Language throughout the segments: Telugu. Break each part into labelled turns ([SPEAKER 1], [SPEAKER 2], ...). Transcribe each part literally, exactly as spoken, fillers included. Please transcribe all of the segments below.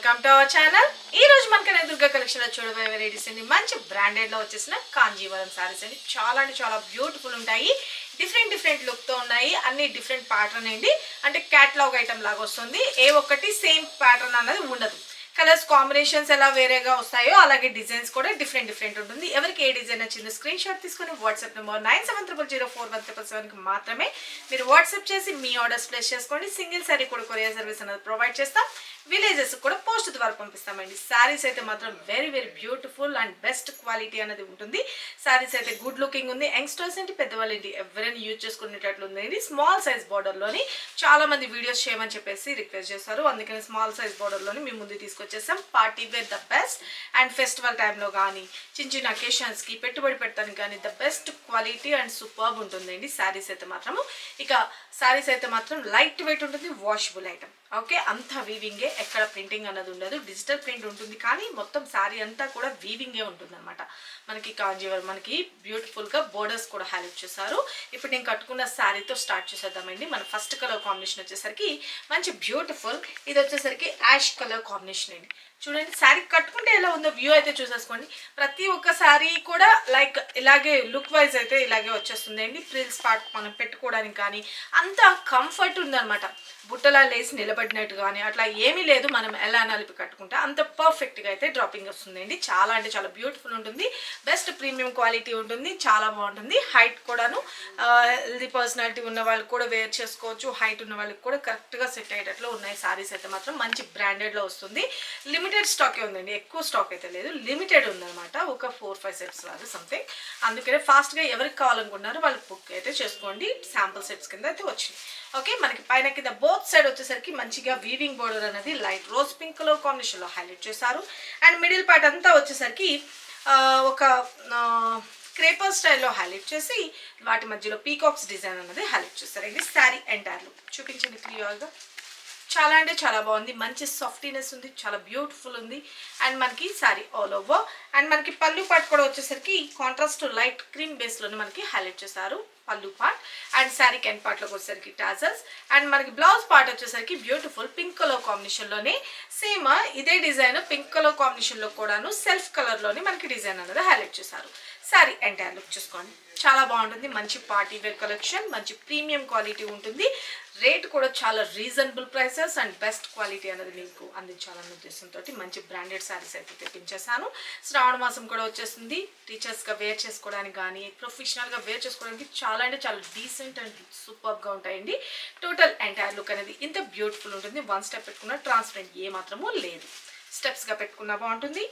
[SPEAKER 1] Welcome to our channel. ఈ రోజు మన కనకదుర్గ కలెక్షన్ లో చూడబోయే వెరైటీస్ అండి మంచి బ్రాండెడ్ లో వచ్చేసిన కాంజీవరం సారీస్ అండి. చాలా అంటే చాలా బ్యూటిఫుల్ ఉంటాయి. డిఫరెంట్ డిఫరెంట్ లుక్ తో ఉన్నాయి. అన్ని డిఫరెంట్ ప్యాటర్న్ అండి. అంటే క్యాటలాగ్ ఐటమ్ లాగా వస్తుంది. ఏ ఒక్కటి సేమ్ ప్యాటర్న్ అన్నది ఉండదు. కలర్స్ కాంబినేషన్స్ ఎలా వేరేగా వస్తాయో అలాగే డిజైన్స్ కూడా డిఫరెంట్ డిఫరెంట్ ఉంటుంది. ఎవరికి ఏ డిజైన్ నచ్చిందో స్క్రీన్ షాట్ తీసుకుని WhatsApp number nine seven triple zero four one triple సెవెన్కి మాత్రమే మీరు వాట్సాప్ చేసి మీ ఆర్డర్స్ ప్లేస్ చేసుకోండి. సింగిల్ సారీ కూడా కొరియర్ సర్వీస్ అనేది ప్రొవైడ్ చేస్తాం. విలేజెస్ కూడా పోస్ట్ ద్వారా పంపిస్తామండి. శారీస్ అయితే మాత్రం very very beautiful and best quality అనేది ఉంటుంది. శారీస్ అయితే గుడ్ లుకింగ్ ఉంది. యంగ్స్టర్స్ ఏంటి పెద్దవాళ్ళు ఏంటి ఎవరైనా యూజ్ చేసుకునేటట్లు ఉంది. స్మాల్ సైజ్ బార్డర్లోని చాలా మంది వీడియోస్ చేయమని చెప్పేసి రిక్వెస్ట్ చేస్తారు. అందుకని స్మాల్ సైజ్ బార్డర్లోని మీ ముందు తీసుకొచ్చేసాం. Party wear the best and festival టైంలో కానీ చిన్న చిన్న అకేషన్స్కి పెట్టుబడి పెట్టడానికి కానీ the best quality and superb ఉంటుందండి. శారీస్ అయితే మాత్రము ఇక శారీస్ అయితే మాత్రం లైట్ వెయిట్ ఉంటుంది. Washable item. ఓకే, అంతా వీవింగే, ఎక్కడ ప్రింటింగ్ అన్నది ఉండదు. డిజిటల్ ప్రింట్ ఉంటుంది కానీ మొత్తం శారీ అంతా కూడా వీవింగే ఉంటుంది అనమాట. మనకి కాంజీవరం మనకి బ్యూటిఫుల్గా బోర్డర్స్ కూడా హైలైట్ చేశారు. ఇప్పుడు నేను కట్టుకున్న శారీతో స్టార్ట్ చేసేద్దామండి. మన ఫస్ట్ కలర్ కాంబినేషన్ వచ్చేసరికి మంచి బ్యూటిఫుల్, ఇది వచ్చేసరికి యాష్ కలర్ కాంబినేషన్ అండి. చూడండి శారీ కట్టుకుంటే ఎలా ఉందో వ్యూ అయితే చూసేసుకోండి. ప్రతి ఒక్క శారీ కూడా లైక్ ఇలాగే లుక్ వైజ్ అయితే ఇలాగే వచ్చేస్తుంది అండి. ఫ్రిల్స్ పార్ట్ మనం పెట్టుకోవడానికి కానీ అంత కంఫర్ట్ ఉందన్నమాట. బుట్టలా లేసి నిలబడినట్టు కానీ అట్లా ఏమీ లేదు. మనం ఎలా నలిపి కట్టుకుంటే అంత పర్ఫెక్ట్గా అయితే డ్రాపింగ్ వస్తుందండి. చాలా అంటే చాలా బ్యూటిఫుల్ ఉంటుంది. బెస్ట్ ప్రీమియం క్వాలిటీ ఉంటుంది. చాలా బాగుంటుంది. హైట్ కూడాను హెల్దీ పర్సనాలిటీ ఉన్న వాళ్ళు కూడా వేర్ చేసుకోవచ్చు. హైట్ ఉన్న వాళ్ళకి కూడా కరెక్ట్గా సెట్ అయ్యేటట్లు ఉన్నాయి. శారీస్ అయితే మాత్రం మంచి బ్రాండెడ్లో వస్తుంది. లిమిటెడ్ స్టాకే ఉందండి. ఎక్కువ స్టాక్ అయితే లేదు. లిమిటెడ్ ఉందన్నమాట. ఒక ఫోర్ ఫైవ్ సెట్స్ లాగా సంథింగ్. అందుకనే ఫాస్ట్గా ఎవరికి కావాలనుకున్నారో వాళ్ళు బుక్ అయితే చేసుకోండి. శాంపుల్ సెట్స్ కింద అయితే వచ్చింది. ఓకే, మనకి పైన కింద బోత్ సైడ్ వచ్చేసరికి మంచిగా వీవింగ్ బోర్డర్ అనేది లైట్ రోజ్ పింక్ కలర్ కాంబినేషన్లో హైలైట్ చేశారు. అండ్ మిడిల్ పార్ట్ అంతా వచ్చేసరికి ఒక క్రేపర్ స్టైల్లో హైలైట్ చేసి వాటి మధ్యలో పీకాక్స్ డిజైన్ అనేది హైలైట్ చేస్తారు. ఇది శారీ ఎంటైర్ లుక్ చూపించండి క్లియర్గా. చాలా అంటే చాలా బాగుంది. మంచి సాఫ్టీనెస్ ఉంది. చాలా బ్యూటిఫుల్ ఉంది. అండ్ మనకి శారీ ఆల్ ఓవర్ అండ్ మనకి పళ్ళు పార్ట్ కూడా వచ్చేసరికి కాంట్రాస్ట్ లైట్ క్రీమ్ బేస్లోనే మనకి హైలైట్ చేశారు పళ్ళు పార్ట్. అండ్ శారీ కెన్ పార్ట్లోకి వచ్చేసరికి టాజల్స్. అండ్ మనకి బ్లౌజ్ పార్ట్ వచ్చేసరికి బ్యూటిఫుల్ పింక్ కలర్ కాంబినేషన్లోనే సేమ్ ఇదే డిజైన్ పింక్ కలర్ కాంబినేషన్లో కూడాను సెల్ఫ్ కలర్లోనే మనకి డిజైన్ అనేది హైలైట్ చేశారు. శారీ ఎంటైర్ లుక్ చూసుకోండి. చాలా బాగుంటుంది. మంచి పార్టీ వేర్ కలెక్షన్. మంచి ప్రీమియం క్వాలిటీ ఉంటుంది. రేట్ కూడా చాలా reasonable prices and best quality అనేది మీకు అందించాలన్న ఉద్దేశంతో మంచి బ్రాండెడ్ శారీస్ అయితే తెప్పించేసాను. శ్రావణ మాసం కూడా వచ్చేస్తుంది. టీచర్స్గా వేర్ చేసుకోవడానికి కానీ ప్రొఫెషనల్గా వేర్ చేసుకోవడానికి చాలా అంటే చాలా డీసెంట్ అండ్ సూపర్గా ఉంటాయండి. టోటల్ ఎంటైర్ లుక్ అనేది ఇంత బ్యూటిఫుల్ ఉంటుంది. వన్ స్టెప్ పెట్టుకున్న ట్రాన్స్పరెంట్ ఏ మాత్రమూ లేదు. స్టెప్స్గా పెట్టుకున్నా బాగుంటుంది.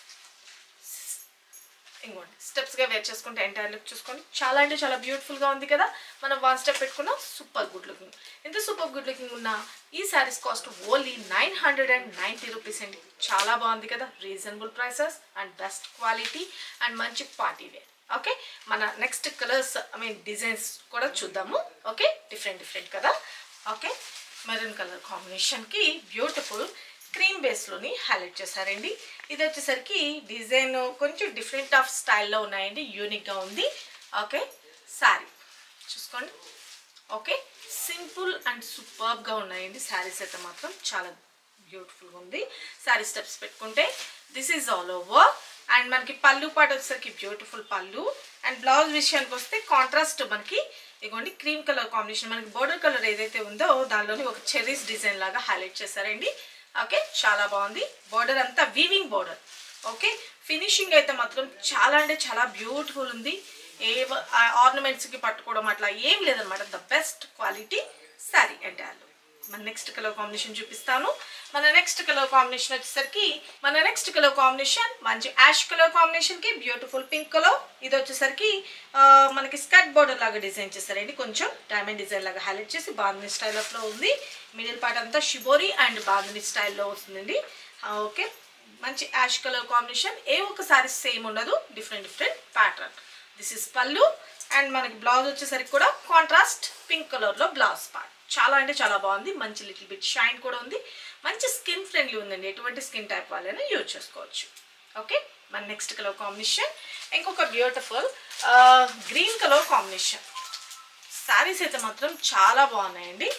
[SPEAKER 1] ఇంకోండి స్టెప్స్గా వేర్ చేసుకుంటే ఎంటైర్ లుక్ చూసుకోండి. చాలా అంటే చాలా బ్యూటిఫుల్గా ఉంది కదా. మనం వన్ స్టెప్ పెట్టుకున్న సూపర్ గుడ్ లుకింగ్. ఇంత సూపర్ గుడ్ లుకింగ్ ఉన్న ఈ saris cost only nine hundred and ninety rupees అండి. చాలా బాగుంది కదా. Reasonable prices and best quality and మంచి పార్టీ వేర్. ఓకే, మన next colours I mean designs కూడా చూద్దాము. ఓకే, డిఫరెంట్ డిఫరెంట్ కదా. ఓకే, మెరూన్ కలర్ కాంబినేషన్కి బ్యూటిఫుల్ క్రీమ్ బేస్లోని హైలైట్ చేశారండి. ఇది వచ్చేసరికి డిజైన్ కొంచెం డిఫరెంట్ ఆఫ్ స్టైల్లో ఉన్నాయండి. యూనిక్గా ఉంది. ఓకే, శారీ చూసుకోండి. ఓకే, సింపుల్ అండ్ సూపర్బ్గా ఉన్నాయండి. శారీస్ అయితే మాత్రం చాలా బ్యూటిఫుల్గా ఉంది. శారీ స్టెప్స్ పెట్టుకుంటే this is all over. And మనకి పళ్ళు పాటు వచ్చేసరికి బ్యూటిఫుల్ పళ్ళు. అండ్ బ్లౌజ్ విషయానికి వస్తే కాంట్రాస్ట్ మనకి ఇదిగోండి క్రీమ్ కలర్ కాంబినేషన్. మనకి బోర్డర్ కలర్ ఏదైతే ఉందో దానిలోని ఒక చెరీస్ డిజైన్ లాగా హైలైట్ చేశారండి. ఓకే, చాలా బాగుంది. బోర్డర్ అంతా వీవింగ్ బోర్డర్. ఓకే, ఫినిషింగ్ అయితే మాత్రం చాలా అంటే చాలా బ్యూటిఫుల్ ఉంది. ఏ ఆర్నమెంట్స్కి పట్టుకోవడం అట్లా ఏం లేదనమాట. The best quality sari entire. మన నెక్స్ట్ కలర్ కాంబినేషన్ చూపిస్తాను. మన నెక్స్ట్ కలర్ కాంబినేషన్ వచ్చేసరికి మన నెక్స్ట్ కలర్ కాంబినేషన్ మంచి యాష్ కలర్ కాంబినేషన్కి బ్యూటిఫుల్ పింక్ కలర్. ఇది వచ్చేసరికి మనకి స్కర్ట్ బోర్డర్ లాగా డిజైన్ చేస్తారండి. కొంచెం డైమండ్ డిజైన్ లాగా హైలైట్ చేసి బాందిని స్టైల్ ఆఫ్లో ఉంది. మిడిల్ పార్ట్ అంతా షిబోరీ అండ్ బాందిని స్టైల్లో వస్తుందండి. ఓకే, మంచి యాష్ కలర్ కాంబినేషన్. ఏ ఒక్క సారీ సేమ్ ఉండదు. Different different pattern. This is pallu. And మనకి బ్లౌజ్ వచ్చేసరికి కూడా కాంట్రాస్ట్ పింక్ కలర్లో బ్లౌజ్ పార్ట్. చాలా అంటే చాలా బాగుంది. మంచి లిటిల్ బిట్ షైన్ కూడా ఉంది. మంచి స్కిన్ ఫ్రెండ్లీ ఉందండి. ఎటువంటి స్కిన్ టైప్ వాళ్ళైనా యూజ్ చేసుకోవచ్చు. ఓకే, మన నెక్స్ట్ కలర్ కాంబినేషన్ ఇంకొక beautiful green colour combination. Saris అయితే మాత్రం చాలా బాగున్నాయండి.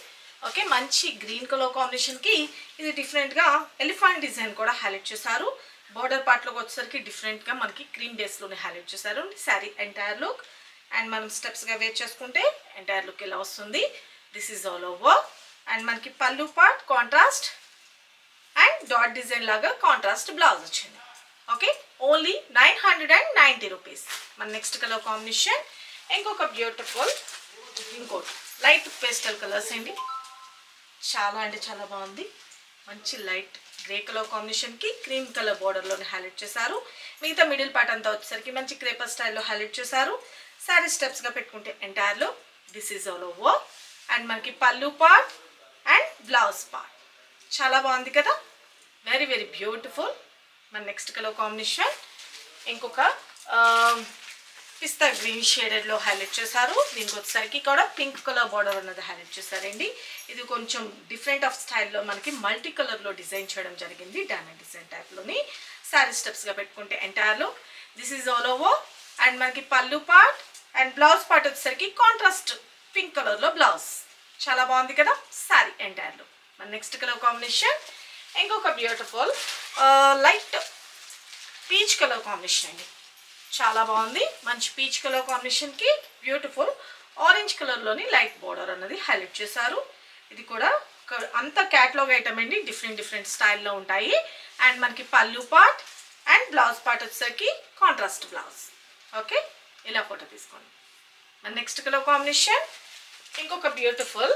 [SPEAKER 1] ఓకే, మంచి గ్రీన్ కలర్ కాంబినేషన్కి ఇది డిఫరెంట్గా ఎలిఫెంట్ డిజైన్ కూడా హైలైట్ చేశారు. బార్డర్ పార్ట్లోకి వచ్చేసరికి డిఫరెంట్గా మనకి క్రీమ్ బేస్లోనే హైలైట్ చేశారు. శారీ ఎంటైర్ లుక్ అండ్ మనం స్టెప్స్గా వేర్ చేసుకుంటే ఎంటైర్ లుక్ ఇలా వస్తుంది. This is all over. And మనకి pallu part contrast and dot design లాగా కాంట్రాస్ట్ బ్లౌజ్ వచ్చింది. Okay, only nine hundred and ninety rupees. మన నెక్స్ట్ కలర్ కాంబినేషన్ ఇంకొక బ్యూటిఫుల్ ఇంకోటి లైట్ పేస్టల్ కలర్స్ అండి. చాలా అంటే చాలా బాగుంది. మంచి లైట్ గ్రే కలర్ కాంబినేషన్కి క్రీమ్ కలర్ బార్డర్లోనే హైలైట్ చేశారు. మిగతా మిడిల్ పార్ట్ అంతా వచ్చేసరికి మంచి క్రేపర్ స్టైల్లో హైలైట్ చేశారు. శారీ స్టెప్స్గా పెట్టుకుంటే ఎంటైర్లో this is all over. And మనకి pallu part and blouse part చాలా బాగుంది కదా, వెరీ వెరీ బ్యూటిఫుల్. మన నెక్స్ట్ కలర్ కాంబినేషన్ ఇంకొక పిస్తా గ్రీన్ షేడెడ్లో హైలైట్ చేశారు. దీనికి వచ్చేసరికి కూడా పింక్ కలర్ బార్డర్ అన్నది హైలైట్ చేశారండి. ఇది కొంచెం డిఫరెంట్ ఆఫ్ స్టైల్లో మనకి మల్టీ కలర్లో డిజైన్ చేయడం జరిగింది. డైమండ్ డిజైన్ టైప్లోని శారీ స్టెప్స్గా పెట్టుకుంటే ఎంటైర్లో this is all over. And మనకి pallu part and blouse part వచ్చేసరికి కాంట్రాస్ట్ పింక్ కలర్లో బ్లౌజ్ చాలా బాగుంది కదా శారీ ఎంటైర్లో. మన నెక్స్ట్ కలర్ కాంబినేషన్ ఇంకొక beautiful light peach colour combination అండి. చాలా బాగుంది. మంచి పీచ్ కలర్ కాంబినేషన్కి బ్యూటిఫుల్ ఆరెంజ్ కలర్లోని లైట్ బార్డర్ అన్నది హైలైట్ చేశారు. ఇది కూడా అంత క్యాటలాగ్ ఐటమ్ అండి, డిఫరెంట్ డిఫరెంట్ స్టైల్లో ఉంటాయి. అండ్ మనకి pallu part and blouse part వచ్చేసరికి కాంట్రాస్ట్ బ్లౌజ్. ఓకే, ఇలా ఫోటో తీసుకోండి. మన నెక్స్ట్ కలర్ కాంబినేషన్ ఇంకొక బ్యూటిఫుల్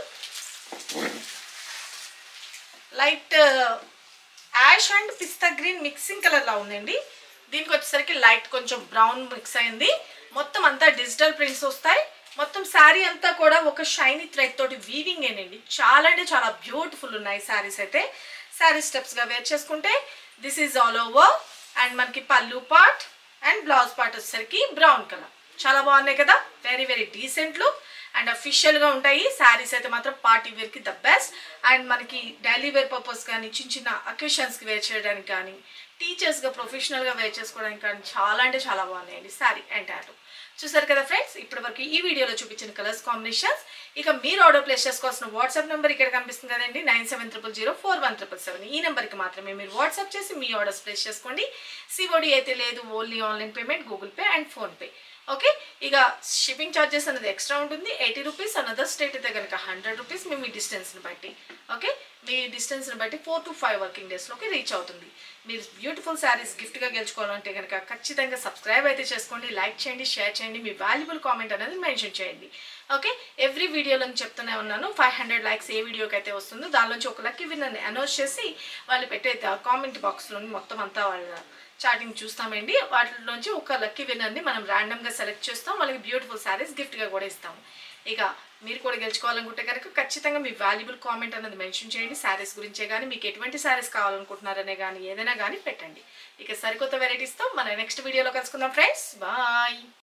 [SPEAKER 1] లైట్ యాష్ అండ్ పిస్తా గ్రీన్ మిక్సింగ్ కలర్లా ఉందండి. దీనికి వచ్చేసరికి లైట్ కొంచెం బ్రౌన్ మిక్స్ అయింది. మొత్తం అంతా డిజిటల్ ప్రింట్స్ వస్తాయి. మొత్తం శారీ అంతా కూడా ఒక షైనీ థ్రెడ్ తోటి వీవింగ్ ఏనండి. చాలా అంటే చాలా బ్యూటిఫుల్ ఉన్నాయి శారీస్ అయితే. శారీ స్టెప్స్గా వేర్ చేసుకుంటే this is all over. And మనకి pallu part and blouse part వచ్చేసరికి బ్రౌన్ కలర్ చాలా బాగున్నాయి కదా, very very decent look and అఫీషియల్గా ఉంటాయి. శారీస్ అయితే మాత్రం పార్టీ వేర్కి ద బెస్ట్. అండ్ మనకి డైలీ వేర్ పర్పస్ కానీ చిన్న చిన్న అకేషన్స్కి వేర్ చేయడానికి కానీ టీచర్స్గా ప్రొఫెషనల్గా వేర్ చేసుకోవడానికి కానీ చాలా అంటే చాలా బాగున్నాయండి శారీ ఎంటైర్. చూసారు కదా ఫ్రెండ్స్, ఇప్పటి వరకు ఈ వీడియోలో చూపించిన కలర్స్ కాంబినేషన్స్. ఇక మీరు ఆర్డర్ ప్లేస్ చేసుకోవాల్సిన వాట్సాప్ నెంబర్ ఇక్కడ కనిపిస్తుంది కదండి, nine seven triple zero four one triple seven. ఈ నెంబర్కి మాత్రమే మీరు వాట్సాప్ చేసి మీ ఆర్డర్స్ ప్లేస్ చేసుకోండి. సిఓడి అయితే లేదు, only online payment, Google Pay and PhonePe. Okay, ఇక షిప్పింగ్ ఛార్జెస్ అనేది ఎక్స్ట్రా ఉంటుంది, ఎయిటీ రూపీస్. అనదర్ స్టేట్ అయితే కనుక హండ్రెడ్ రూపీస్. మేము మీ డిస్టెన్స్ని బట్టి ఓకే మీ డిస్టెన్స్ని బట్టి ఫోర్ టు ఫైవ్ వర్కింగ్ డేస్లోకి రీచ్ అవుతుంది. మీరు బ్యూటిఫుల్ శారీస్ గిఫ్ట్గా గెలుచుకోవాలంటే కనుక ఖచ్చితంగా సబ్స్క్రైబ్ అయితే చేసుకోండి, లైక్ చేయండి, షేర్ చేయండి, మీ వాల్యుబుల్ కామెంట్ అనేది మెన్షన్ చేయండి. ఓకే, ఎవ్రీ వీడియోలో చెప్తూనే ఉన్నాను, ఫైవ్ హండ్రెడ్ లైక్స్ ఏ వీడియోకి అయితే వస్తుందో దానిలోంచి ఒక లక్కీ విన్నర్ని అనౌన్స్ చేసి వాళ్ళు పెట్టే కామెంట్ బాక్స్లోని మొత్తం అంతా వాళ్ళ చాటింగ్ చూస్తామండి. వాటిలోంచి ఒక లక్కీ విన్నర్ని మనం ర్యాండమ్గా సెలెక్ట్ చేస్తాం, వాళ్ళకి బ్యూటిఫుల్ శారీస్ గిఫ్ట్గా కూడా ఇస్తాము. ఇక మీరు కూడా గెలుచుకోవాలనుకుంటే కనుక ఖచ్చితంగా మీ వాల్యుబుల్ కామెంట్ అనేది మెన్షన్ చేయండి. శారీస్ గురించే కానీ మీకు ఎటువంటి శారీస్ కావాలనుకుంటున్నారనే కానీ ఏదైనా కానీ పెట్టండి. ఇక సరికొత్త వెరైటీస్తో మన నెక్స్ట్ వీడియోలో కలుసుకుందాం ఫ్రెండ్స్. బాయ్.